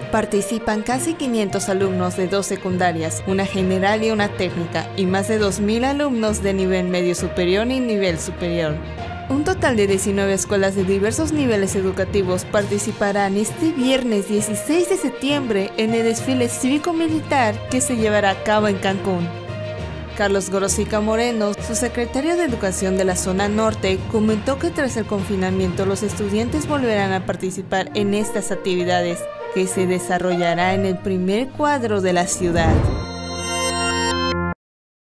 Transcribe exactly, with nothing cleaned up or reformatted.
Participan casi quinientos alumnos de dos secundarias, una general y una técnica, y más de dos mil alumnos de nivel medio superior y nivel superior. Un total de diecinueve escuelas de diversos niveles educativos participarán este viernes dieciséis de septiembre en el desfile cívico-militar que se llevará a cabo en Cancún. Carlos Gorosica Moreno, su secretario de Educación de la Zona Norte, comentó que tras el confinamiento los estudiantes volverán a participar en estas actividades, que se desarrollará en el primer cuadro de la ciudad.